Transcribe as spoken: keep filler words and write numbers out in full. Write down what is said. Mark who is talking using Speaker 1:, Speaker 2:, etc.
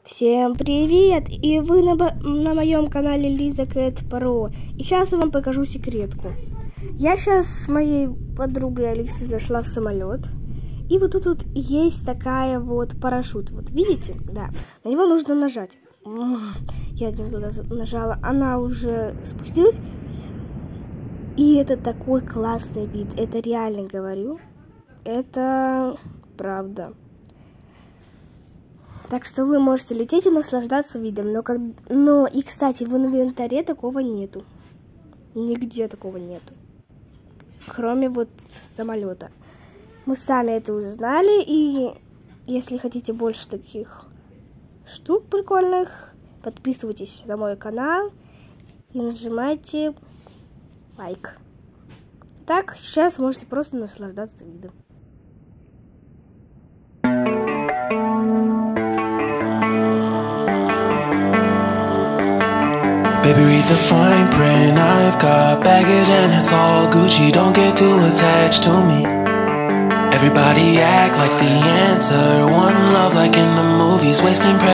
Speaker 1: Всем привет! И вы на, на моем канале Лиза Кэт Про. И сейчас я вам покажу секретку. Я сейчас с моей подругой Алисой зашла в самолет. И вот тут вот есть такая вот парашют. Вот видите? Да. На него нужно нажать. Я один туда нажала. Она уже спустилась. И это такой классный вид. Это реально говорю. Это правда. Так что вы можете лететь и наслаждаться видом. Но, как... но и, кстати, в инвентаре такого нету. Нигде такого нету. Кроме вот самолета. Мы сами это узнали. И если хотите больше таких штук прикольных, подписывайтесь на мой канал и нажимайте лайк. Так, сейчас можете просто наслаждаться видом.
Speaker 2: Baby, read the fine print. I've got baggage and it's all Gucci. Don't get too attached to me. Everybody act like the answer. One love like in the movies. Wasting